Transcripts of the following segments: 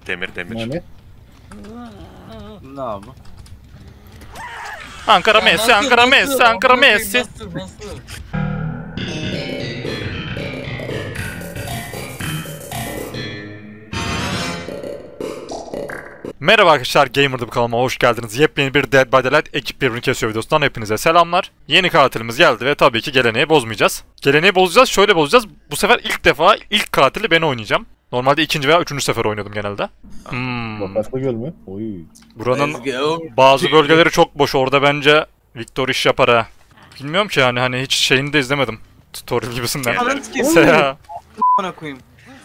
Demir. Yani. Ne abi? Ankara Messi, Ankara Messi, Ankara Messi. Nasıl? Merhaba arkadaşlar, Gamer'da bu kanalıma hoş geldiniz. Yepyeni bir Dead by Daylight ekip birbirini kesiyor videosundan hepinize selamlar. Yeni katilimiz geldi ve tabii ki geleneği bozmayacağız. Geleneği bozacağız, şöyle bozacağız. Bu sefer ilk defa ilk katili ben oynayacağım. Normalde ikinci veya üçüncü sefer oynuyordum genelde. Bakaslı göl mü? Oy. Buranın bazı bölgeleri çok boş, orada bence Victor iş yapar ha. Bilmiyorum ki yani, hani hiç şeyini de izlemedim. Tutorial gibisinden. Seha. Bana koyayım.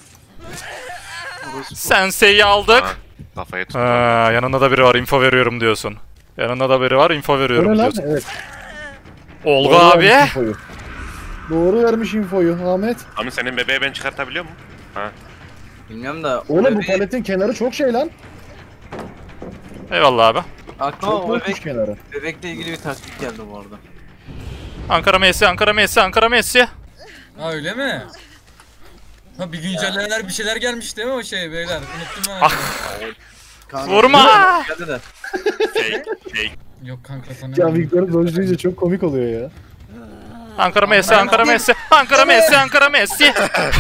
Sensei'yi aldık. Kafayı tut. Yanında da biri var, info veriyorum diyorsun. Yanında da biri var, info veriyorum Öyle lan, diyorsun. evet. Olga Doğru abi. vermiş infoyu. Doğru vermiş infoyu Ahmet. Ama senin bebeği ben çıkartabiliyor muyum? Ha. Bilmiyorum da. Oğlum bu paletin kenarı çok şey lan. Eyvallah abi. Aklıma Çok o boşmuş kenarı. bebekle ilgili bir taktik geldi bu arada. Ankara Messi, Ankara Messi, Ankara Messi. Ha öyle mi? Ha bir güncellemeler bir şeyler gelmiş değil mi o şey beyler? Unuttum ben. Ah. Kanka, Vurma! Geldi de. Şey. Yok kanka Ya tanıyorum. Victor'u dojlayınca çok komik oluyor ya. Ankara Messi, Ankara Messi, Ankara Messi, Ankara Messi.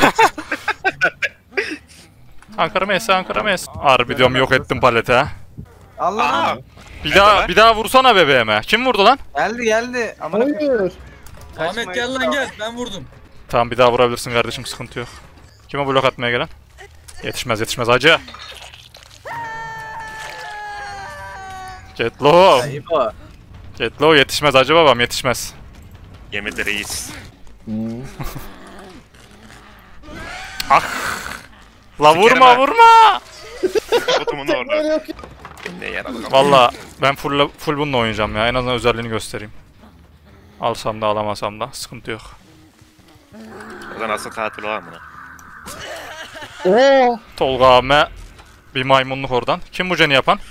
Ankara Messi, Ankara Messi. Harbi diyorum, yok ettim paleti ha. Allah'ım. Bir daha vursana bebeğime. Kim vurdu lan? Geldi. Ama Hayır. Ahmet gel lan gel, ben vurdum. Tamam, bir daha vurabilirsin kardeşim, sıkıntı yok. Kime blok atmaya gelen? Yetişmez hacı. Getlo. Ayıp o. Getlo yetişmez hacı babam, yetişmez. Gemide reis. Ah. La vurma. Kutumun orada. Öyle yok ya. Ne yaralı. Valla ben full bununla oynayacağım ya, en azından özelliğini göstereyim. Alsam da alamasam da sıkıntı yok. Orada nasıl katil var mı? Oo. Tolga abime bir maymunluk oradan. Kim bu ceni yapan?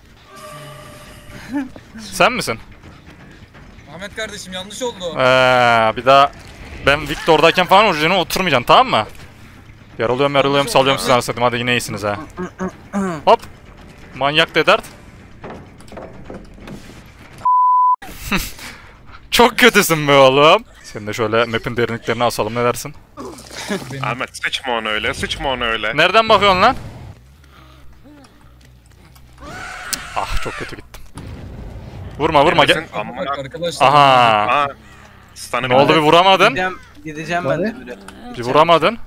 Sen misin? Ahmet kardeşim yanlış oldu. Bir daha ben Victor'dayken falan o ceni oturmayacaksın, tamam mı? Yarılıyorum salıyorum sizi anasını, hadi yine iyisiniz ha. Hop. Manyak dedert. Çok kötüsün be oğlum. Sen de şöyle map'in derinliklerini asalım, ne dersin? Ahmet sıçma onu öyle. Nereden bakıyorsun lan? Ah, çok kötü gittim. Vurma gel. Neredesin? Amına. Bak arkadaşlar. Aha. Aa. Stun'ı Ne oldu, bir vuramadın? Gideceğim ben de Hadi. böyle. Bir vuramadın.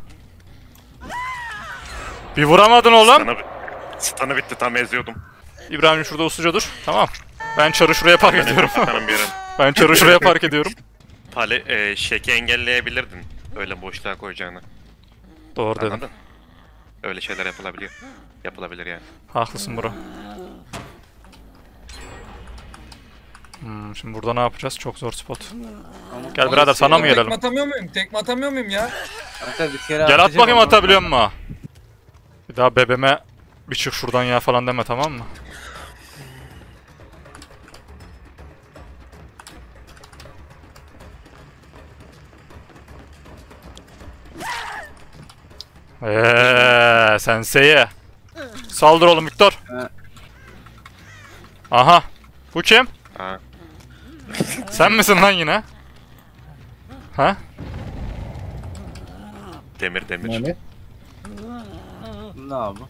Bir vuramadın oğlum. Stun'ı bitti, tam eziyordum. İbrahim şurada usulca dur. Tamam. Ben çarı şuraya park ediyorum. Atanım bir yerim. Ben çarı şuraya park ediyorum. Şeki engelleyebilirdin. Öyle boşluğa koyacağını. Doğru dedim. Anladın? Öyle şeyler yapılabiliyor. Yapılabilir yani. Haklısın bro. Şimdi burada ne yapacağız? Çok zor spot. Gel birader, sana mı gelelim? Tekme atamıyor muyum? Tekme atamıyor muyum ya? Hatta bir kere Gel at atacağım bakayım, ama- atabiliyor musun? Bir daha bebeme bir çık şuradan ya falan deme, tamam mı? Sensei'ye. Saldır oğlum Victor. Aha. Bu kim? Ha. Sen misin lan yine? Ha? Demir. Yani. Ne abi?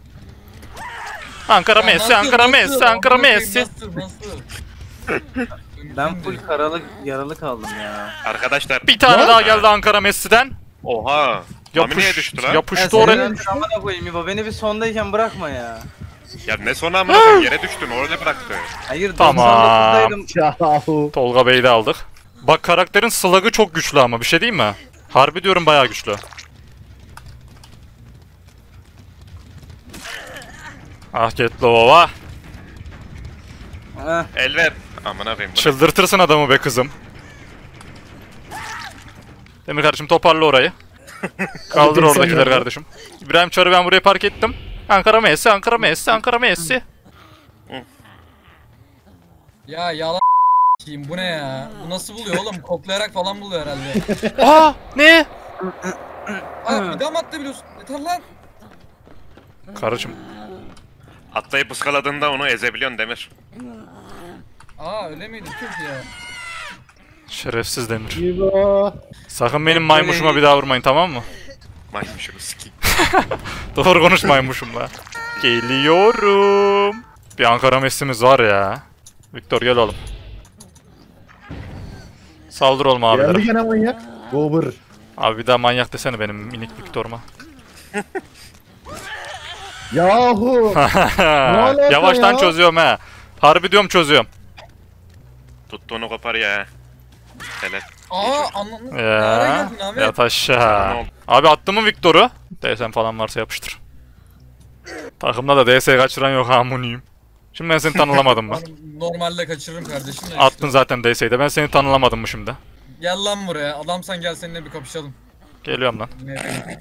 Ankara Messi, Ankara Messi, Ankara Messi. Nasıl? Ben full yaralı kaldım ya. Arkadaşlar. Bir tane daha geldi Ankara Messi'den. Oha. Mami niye düştü lan? Yapıştı oraya. Amına koyayım İbo, beni bir sondayken bırakma ya. Ya ne sonra amına koyayım, yere düştün, orada bıraktı. Hayır, Tamam. 99'daydım. Yahu. Tolga Bey'i de aldık. Bak, karakterin slug'ı çok güçlü ama bir şey değil mi? Harbi diyorum, bayağı güçlü. Ah Getlova. Heh. El ver. Amına koyayım. Çıldırtırsın adamı be kızım. Demir kardeşim, toparla orayı. Kaldır Hadi oradakileri sen ya. kardeşim. İbrahim Çar'ı ben buraya park ettim. Ankara Messi, Ankara Messi, Ankara Messi. Ya yalan s**eyim, bu ne ya? Bu nasıl buluyor oğlum? Koklayarak falan buluyor herhalde. Aa, ne? Aa, bir daha mı atlayabiliyorsun? Yeter lan. Kardeşim Atlayıp ıskaladığında onu ezebiliyorsun Demir. Aa öyle miydi? Çok ya. Şerefsiz Demir. İbo. Sakın benim maymuşuma bir daha vurmayın, tamam mı? Maymuşunu sikeyim. Doğru konuş maymuşumla. Geliyorum. Bir Ankara Messi'miz var ya. Victor gel oğlum. Saldır oğlum Geldi abilere. gene manyak. Gober. Abi bir daha manyak desene benim minik Victor'uma. Yahu. alaka Yavaştan ya? çözüyorum he. Harbi diyorum çözüyorum. Tuttuğunu kopar ya. Helal. Aa anladın. Nereye Ya. geldin Ahmet? Yat aşağı. Abi attı mı Victor'u? DSM falan varsa yapıştır. Takımda da DS kaçıran yok hamuniyim. Şimdi ben seni tanılamadım mı? Ben normalde kaçırırım kardeşim. de Attın zaten DS'yi de, ben seni tanılamadım mı şimdi? Gel lan buraya. Adamsan gel seninle bir kapışalım. Geliyorum lan. Ne?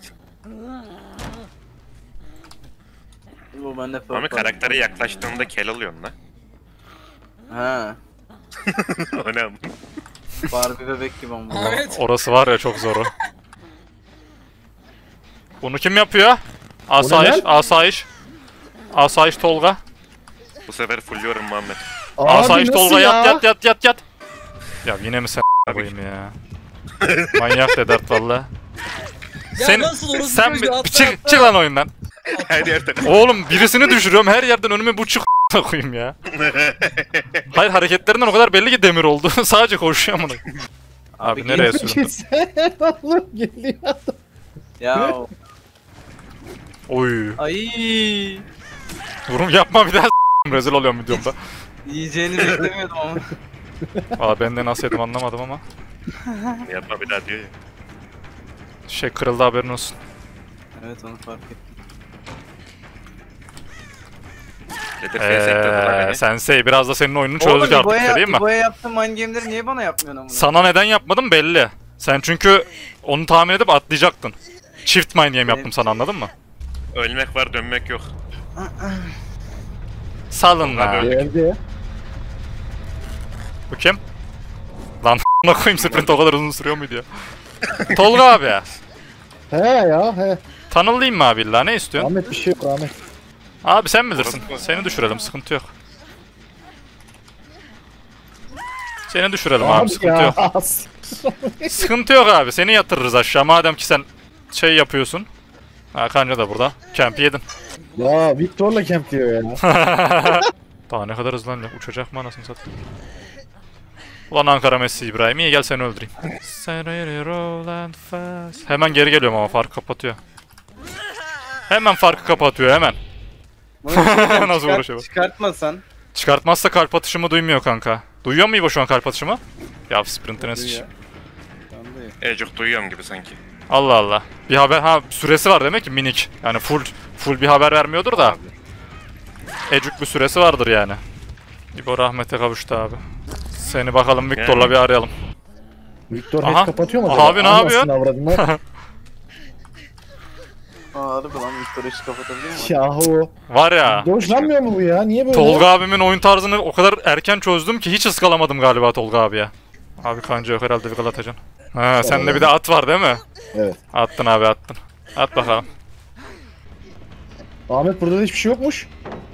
Bu bende Mami karaktere yaklaştığında kel oluyorsun lan. Ha. O ne ama? Barbie bebek gibi ama. Ahmet. Orası var ya çok zor o. Bunu kim yapıyor? Asayiş, lan? asayiş. Asayiş Tolga. Bu sefer fulluyorum Muhammed. Abi Asayiş nasıl Tolga ya? yat. Ya yine mi sen koyayım ya? Manyak de dert valla. Ya Sen, nasıl orası sen çocuğu? bir Atla, çık atla. lan oyundan. Her yerden. Oğlum birisini düşürüyorum, her yerden önüme bu çık koyayım ya. Hayır, hareketlerinden o kadar belli ki demir oldu. Sadece koşuyor amına. Abi nereye süründün? Sen oğlum geliyor. Ya. Oy. Ay. Vurum yapma bir daha rezil oluyorum videomda. Yiyeceğini beklemiyordum ama. Aa ben de nasıl yedim anlamadım ama. Yapma bir daha diyor ya. Şey kırıldı, haberin olsun. Evet onu fark ettim. Nedir feysekte lan beni. Sensei biraz da senin oyununu çözdük artık değil mi? İbo'ya yaptığım mind game'leri niye bana yapmıyorsun amına? Sana neden yapmadım belli. Sen çünkü onu tahmin edip atlayacaktın. Çift mind game yaptım sana, anladın mı? Ölmek var dönmek yok. Salın lan. Abi, Geldi. Bu kim? Lan a**ına koyayım, sprint o kadar uzun sürüyor muydu ya? Tolga abi. He ya he. Tanılayım mı abi illa, ne istiyorsun? Ahmet bir şey yok Ahmet. Abi sen bilirsin. Seni düşürelim, sıkıntı yok. Seni düşürelim abi, sıkıntı yok. Sıkıntı yok abi, seni yatırırız aşağı madem ki sen şey yapıyorsun. Hakanca da burada. Camp yedin. Ya Victor'la camp diyor ya. Daha ne kadar hızlanacak, uçacak mı anasını satayım. Ulan Ankara Messi İbrahim, iyi gel seni öldüreyim. Hemen geri geliyorum ama farkı kapatıyor. Hemen farkı kapatıyor hemen. Nasıl uğraşıyor bu? Çıkartmasan. Çıkartmazsa kalp atışımı duymuyor kanka. Duyuyor mu İbo şu an kalp atışımı? Ya sprintine sıç. Ecuk duyuyorum gibi sanki. Allah Allah. Bir haber, süresi var demek ki minik. Yani full bir haber vermiyordur da. Ecuk bir süresi vardır yani. İbo rahmete kavuştu abi. Seni bakalım Victor'la Yani. bir arayalım. Victor Aha. hiç kapatıyor mu? Abi ne yapıyorsun? Aa harbi lan Victor'u hiç kapatabiliyor mu? Yahu. Var ya. Hoşlanmıyor mu bu ya? Niye böyle? Tolga abimin oyun tarzını o kadar erken çözdüm ki hiç ıskalamadım galiba Tolga abiye. Abi kanca yok herhalde, bir atacaksın. Ha sende bir de at var değil mi? Evet. Attın abi, attın. At bakalım. Ahmet burada da hiçbir şey yokmuş.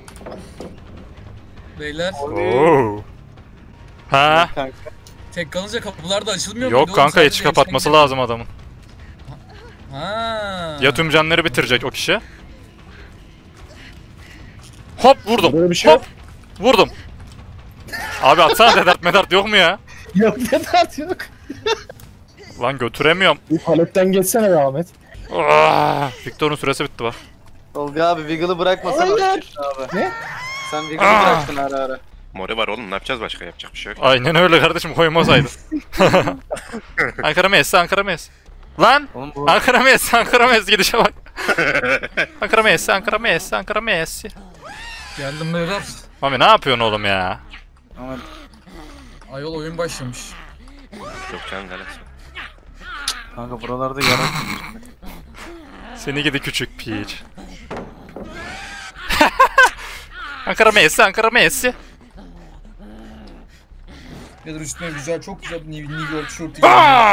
Beyler Oo. Ha? Kanka. tek kalınca kapılar da açılmıyor mu? Yok kanka, içi kapatması lazım adamın. Ha. Ya tüm canları bitirecek o kişi. Hop vurdum. Böyle bir şey Hop vurdum. Abi atsana dedert medert yok mu ya? Yok Vedat yok. Lan götüremiyorum. Bir paletten geçsene be Ahmet. Victor'un süresi bitti bak. Tolga abi Wiggle'ı bırakmasan Aynen. öleceksin abi. Ne? Sen Wiggle'ı bıraktın ara ara. Mori var oğlum, ne yapacağız başka, yapacak bir şey yok. Aynen öyle kardeşim, koymasaydı. Ankara Messi, Ankara Messi. Lan! Oğlum bu Ankara Messi, Ankara Messi gidişe bak. Ankara Messi, Ankara Messi, Ankara Messi. Geldim beyler. Mami ne yapıyorsun oğlum ya? ama Ayol oyun başlamış. Yok canım galaksi. kanka buralarda yarak. Seni gidi küçük piç. Ankara Messi, Ankara Messi. Beyler üstüne güzel, çok güzel bir New York şortu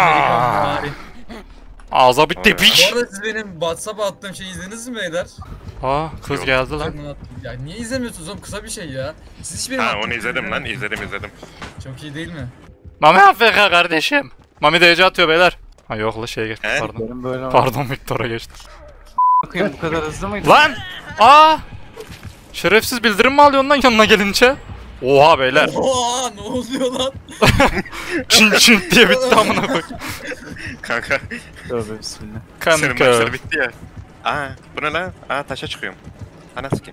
Ağza bir Bu tepiş. arada siz benim WhatsApp'a attığım şeyi izlediniz mi beyler? Aa kız Yok. geldi lan. Ya niye izlemiyorsunuz oğlum? Kısa bir şey ya. Siz hiçbir Ha onu izledim lan izledim. Çok iyi değil mi? Mami AFK kardeşim. Mami DC atıyor beyler. Ha yok la şeye geçti He? pardon. Benim böyle Pardon Victor'a geçti. bakayım bu kadar hızlı mıydı? Lan! Aa! Şerefsiz bildirim mi alıyorsun lan yanına gelince? Oha beyler. Oha ne oluyor lan? Çin çin diye bitti amına koy. Kanka Tövbe bismillah. senin Kanka. maçları bitti ya. Aa bu ne lan? Aa taşa çıkıyorum. Ana sikeyim.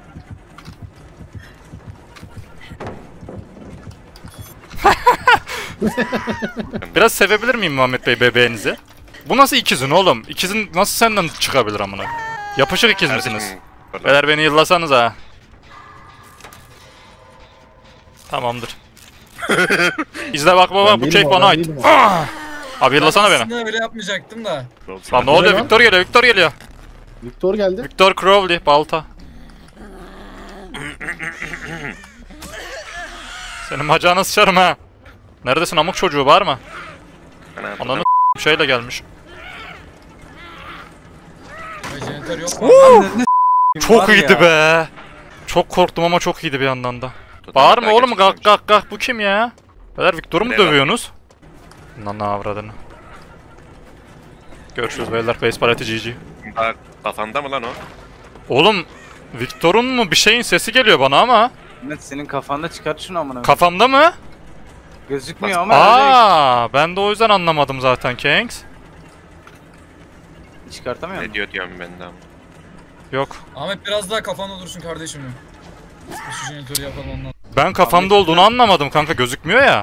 Biraz sevebilir miyim Muhammed Bey bebeğinizi? Bu nasıl ikizin oğlum? İkizin nasıl senden çıkabilir amına? Yapışık ikiz misiniz? Vallahi. Beyler beni yıllasanız ha. Tamamdır. İzle bak baba Ben bu değilim keyif o, bana ben ait. değilim o. Abi yıllasana beni. Aslında öyle yapmayacaktım da. Lan ne oluyor? lan? Victor geliyor, Victor geliyor. Victor geldi. Victor Crowley, balta. Senin bacağına sıçarım ha. Neredesin amık çocuğu var mı? Ana, Ananı şeyle gelmiş. Ay jeneratör yok mu? Çok Var iyiydi ya. be. Çok korktum ama çok iyiydi bir yandan da. Buradan Bağırma daha oğlum geçeceğim. kalk kalk kalk bu kim ya? Beyler Victor'u mu Ne lan? dövüyorsunuz? Lan ne avradını. Görüşürüz beyler face paleti GG. Aa, kafanda mı lan o? Oğlum Victor'un mu bir şeyin sesi geliyor bana ama. Mehmet senin kafanda çıkart şunu amına. Kafamda mı? Gözükmüyor ama öyle. Aa, ben de o yüzden anlamadım zaten Kanks. Çıkartamıyor Ne musun? diyorum ben de ama. Yok. Ahmet biraz daha kafanda dursun kardeşim. Şu jeneratörü yapalım ondan. Ben kafamda olduğunu anlamadım kanka gözükmüyor ya.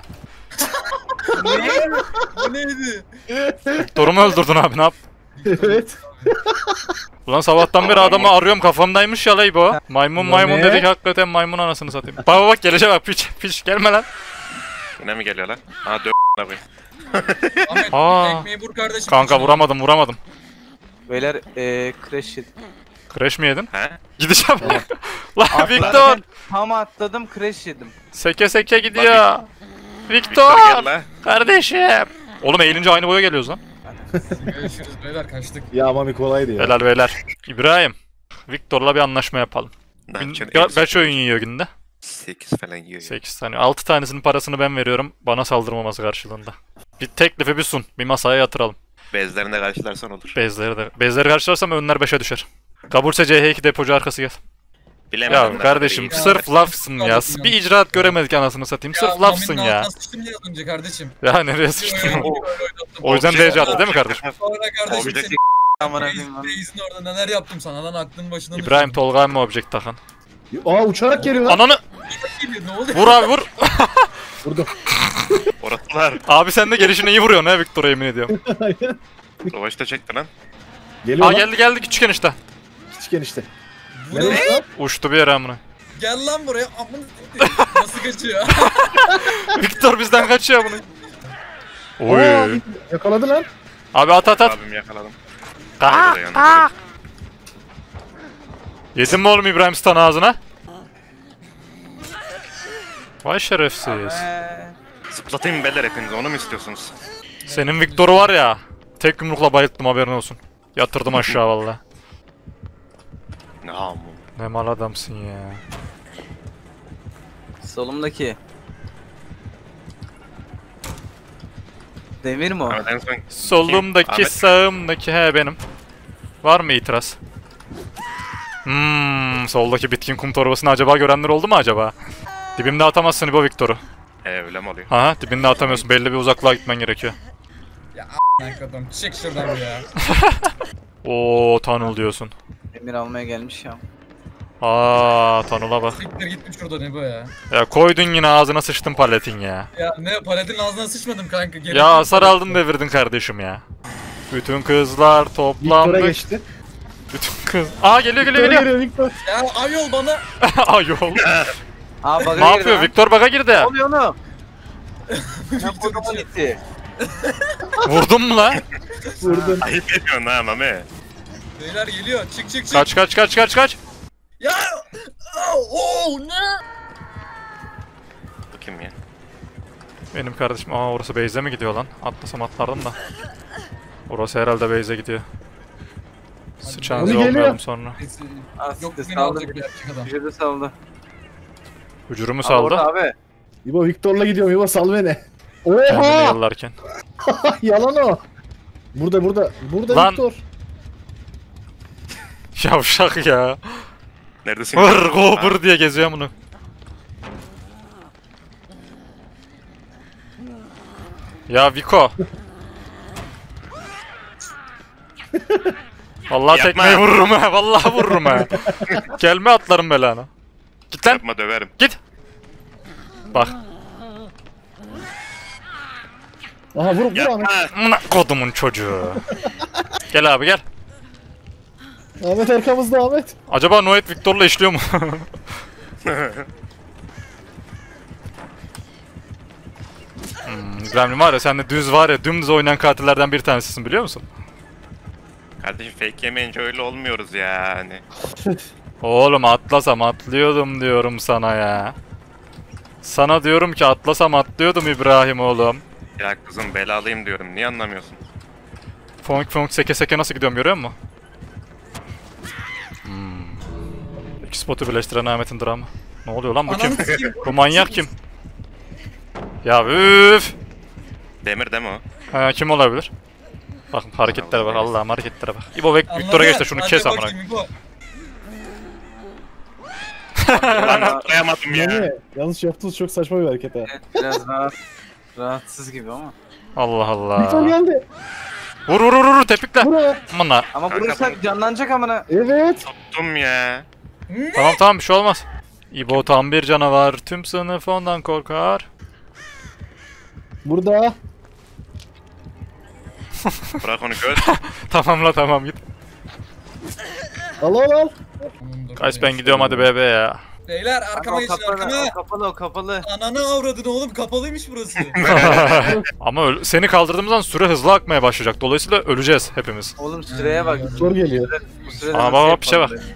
Bu neydi? Victor'u mu öldürdün abi ne yap? Evet. Ulan sabahtan beri adamı arıyorum kafamdaymış ya lay bu. Maymun maymun Ne? dedik hakikaten maymun anasını satayım. Bak bak gelecek bak piç piç gelme lan. Yine mi geliyor lan? Aa dö koyayım. Ahmet Aa. ekmeği vur kardeşim. Kanka vuramadım. Beyler crash yedi. Crash mi yedin? He? Gideceğim. Lan Victor. Atlarken tam atladım crash yedim. Seke seke gidiyor. Victor Victor. gel lan. Kardeşim. Oğlum eğilince aynı boya geliyoruz lan. Görüşürüz beyler kaçtık. Ya Mami kolaydı ya. Helal beyler. İbrahim. Victor'la bir anlaşma yapalım. Ne yapacaksın? Kaç oyun yiyor günde? 8 falan yiyor. 8 tane. 6 tanesinin parasını ben veriyorum. Bana saldırmaması karşılığında. Bir teklifi bir sun. Bir masaya yatıralım. Bezlerine karşılarsan olur. Bezleri karşılarsam önler 5'e düşer. Kabulse CH2 depocu arkası gel. Bilemedim. Ya ben kardeşim orayı. sırf lafsın ya. Bir icraat göremedik anasını satayım. Sırf lafsın Mami'nin ya. altına sıçtım diye az önce kardeşim. Ya nereye sıçtın? Oynattım. O yüzden DC attı değil mi kardeşim? Sonra kardeşim Objektif senin Amına koyayım lan. reisini orada neler yaptım sana lan aklın başından İbrahim Tolga mı objekt takan? Aa uçarak geliyor lan. Ananı geliyor ne oluyor? vur abi vur. Vurdum. Orasılar. Abi sen de gelişine iyi vuruyorsun ha Victor'a yemin ediyorum. Savaşta çekti lan. Geliyor Aa lan. geldi küçük enişte. Küçük enişte. Bu Nereye ne? lan? Uçtu bir yere amına. Gel lan buraya. Amına s**eyim. Nasıl kaçıyor? Victor bizden kaçıyor bunu. Aa, Oy. yakaladı lan. Abi at. Abim yakaladım. Aa, Buraya aa. Yedin mi oğlum İbrahim Stan ağzına? Vay şerefsiz. Zıplatayım beller hepinizi onu mu istiyorsunuz? Senin Victor'u var ya. Tek yumrukla bayılttım haberin olsun. Yatırdım aşağı valla. Ne mu? Ne mal adamsın ya. Solumdaki. Demir mi o? Ahmet en son Solumdaki Ahmet. sağımdaki he benim. Var mı itiraz? Soldaki bitkin kum torbasını acaba görenler oldu mu acaba? Dibimde atamazsın İbo Victor'u. öyle mi oluyor? Ha dibinde atamıyorsun belli bir uzaklığa gitmen gerekiyor. Adam çek şuradan ya. Oo Tanul diyorsun. Demir almaya gelmiş ya. Aa Tanul'a bak. Siktir gitmiş şurada ne bu ya? Ya koydun yine ağzına sıçtın paletin ya. Ya ne paletin ağzına sıçmadım kanka. Gerek Ya yok. hasar aldın devirdin kardeşim ya. Bütün kızlar Victor'a toplandık. geçti. Bütün kız. Aa geliyor Victor'a geliyor. geliyor Victor. Ya ayol bana. Ay yol. Aa bug'a Ne yapıyor? Victor bug'a girdi. Ne oluyor oğlum? Ne Victor koduma için. gitti? Vurdun mu lan? Vurdun. Ayıp ediyorsun ha Mami. Beyler geliyor. Çık çık çık. Kaç. Ya. Oo ne? Bu kim ya? Benim kardeşim. Aa orası base'e mi gidiyor lan? Atlasam atlardım da. Orası herhalde base'e gidiyor. Çanzı Onu geliyor. olmayalım sonra. Yok Asiste beni saldı. alacak bir gerçek adam. Vücudu saldı. Hücurumu Abi saldı. orada abi. İbo Victor'la gidiyorum. İbo sal beni. Kendini Oha! yollarken. Yalan o. Burada. Burada Lan. Victor. Yavşak ya. Neredesin? Vır gobur diye geziyor bunu. Ya Viko. Vallahi Yapma. tekmeyi vururum ha. Vallahi vururum ha. Gelme atlarım belana. Git lan. Yapma döverim. Git. Bak. Aha vur Ahmet. Yapma. Amına kodumun çocuğu. Gel abi gel. Ahmet arkamızda Ahmet. Acaba Noet Victor'la işliyor mu? Gremlin var ya, sen de düz var ya, dümdüz oynayan katillerden bir tanesisin, biliyor musun? Kardeşim fake yemeyince öyle olmuyoruz yani. Oğlum atlasam atlıyordum diyorum sana ya. Sana diyorum ki atlasam atlıyordum İbrahim oğlum. Ya kızım belalıyım diyorum. Niye anlamıyorsun? Fonk fonk seke seke nasıl gidiyorum görüyor musun? İki spotu birleştiren Ahmet'in dramı. Ne oluyor lan, bu kim? Ananı sikeyim. Bu manyak kim? Ya üf! Demir değil mi o? Ha, kim olabilir? Bakın hareketlere bak, Allah'ım hareketlere bak. İbo Victor'a geç de şunu Hadi kes amına. bakayım İbo. Lan atlayamadım ya. Yani yanlış yaptığınız çok saçma bir hareket ha. Evet, biraz rahatsız gibi ama. Allah Victor Allah. geldi. Vur tepikle. Vur ona. Amına. Ama Kanka vurursak canlanacak amına. Evet. Tuttum ya. Tamam bir şey olmaz. İbo tam bir canavar. Tüm sınıf ondan korkar. Burada. Bırak onu göz. Tamam git. Al. Kaç ben gidiyorum hadi bebe ya. Beyler arkama O geçin kapalı, arkama. o kapalı, o kapalı. Ananı avradın oğlum, kapalıymış burası. Ama seni kaldırdığımızdan süre hızlı akmaya başlayacak. Dolayısıyla öleceğiz hepimiz. Oğlum süreye bak. Victor geliyor. Bu sürede Aa, nasıl bak, bir şey yapalım bak. be?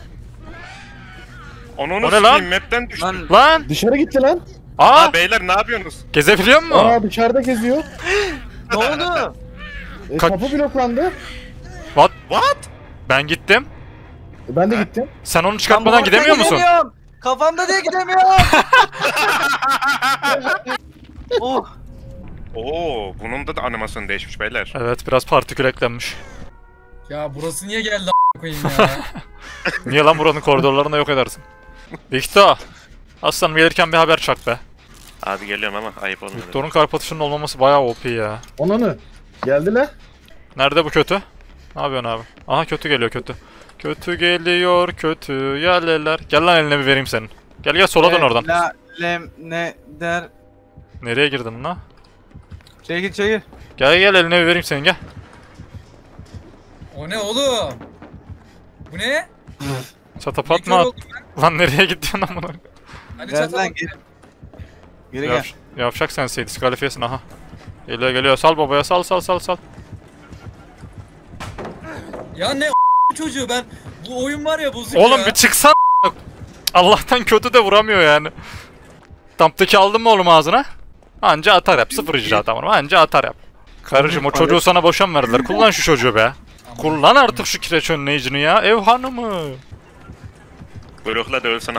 Onu O ne lan? sikeyim, map'ten düştüm. Lan Lan! Dışarı gitti lan. Aa! Ha beyler ne yapıyorsunuz? Gezebiliyor mu? Aa dışarıda geziyor. ne oldu? Kapı bloklandı. What? What? Ben gittim. Ben de gittim. Sen onu Lan çıkartmadan bu gidemiyor arada musun? gidemiyorum. Kafamda diye gidemiyorum. Oh. Oo, bunun da animasyonu değişmiş beyler. Evet, biraz partikül eklenmiş. Ya burası niye geldi a**a koyayım ya? Niye lan, buranın koridorlarını yok edersin? Victor! Aslanım gelirken bir haber çak be. Abi geliyorum ama ayıp olmuyor. Victor'un kalp atışının olmaması bayağı OP ya. Onanı. Geldiler. Nerede bu kötü? Ne yapıyorsun abi? Aha kötü geliyor kötü. Kötü geliyor kötü yerler. Gel lan, eline bir vereyim senin. Gel sola dön oradan. La lem ne der. Nereye girdin lan? Çekil. Gel eline bir vereyim senin, gel. O ne oğlum? Bu ne? Çatapat Kör mı? oldum ben. Lan nereye gidiyorsun amına? Hadi Gel çatal. lan geri. Geri gel. Yavşak sensin, diskalifiyesin aha. Geliyor sal babaya, sal. Ya ne çocuğu, ben bu oyun var ya bozuk Oğlum ya. bir çıksan. Allah'tan kötü de vuramıyor yani. Tamptaki aldın mı oğlum ağzına? Anca atar yap, sıfır icraat ama anca atar yap. Karıcığım o çocuğu sana boşa mı verdiler? Kullan şu çocuğu be. Kullan artık şu kireç önleyicini ya, ev hanımı. Blokla da ölsene.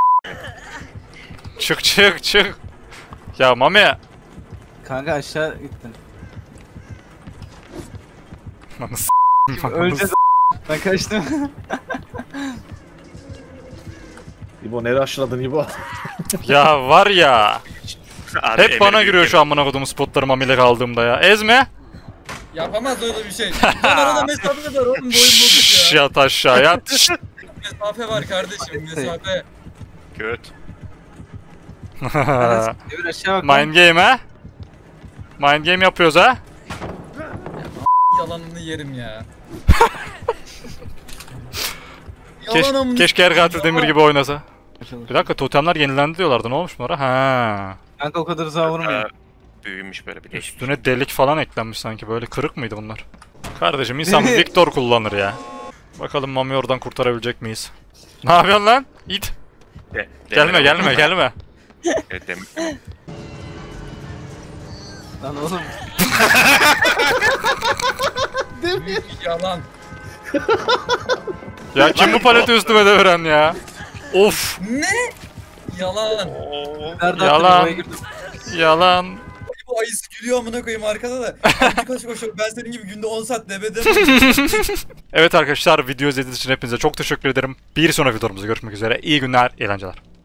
Çık. Ya Mami. Kanka aşağı gittin. Lan Öleceğiz. Ben kaçtım. İbo nereye aşıladın İbo? Ya var ya. Abi, Hep bana Emir'i giriyor şu amına kodumun spotları Mami'yle kaldığımda ya. Ezme. Yapamaz öyle bir şey. Lan arada mesafe var oğlum, bu oyun Şşş, bozuk ya. yat aşağı yat. Şşt. Mesafe var kardeşim, mesafe. Göt. Devir aşağı bak. Mind game ha? Mind game yapıyoruz ha? Yalanını yerim ya. Keşke her katil Demir gibi oynasa. Bir dakika, totemler yenilendi diyorlardı, ne olmuş bunlara? Ha. Kanka o kadar uzağa vurmuyor. Büyümüş böyle bir değişik. Üstüne delik falan eklenmiş sanki, böyle kırık mıydı bunlar? Kardeşim insan Victor kullanır ya. Bakalım Mami oradan kurtarabilecek miyiz? Ne yapıyorsun lan? İt. Gelme. Demir. Lan oğlum. Büyük yalan. Ya kim bu paleti üstüme deviren ya? Of. Ne? Yalan. Nerede Yalan. attın? Oraya girdim. Yalan. Bu ayısı gülüyor amına koyayım arkada da. Koş koş koş. Ben senin gibi günde 10 saat debede. Evet arkadaşlar, video izlediğiniz için hepinize çok teşekkür ederim. Bir sonraki videomuzda görüşmek üzere. İyi günler, eğlenceler.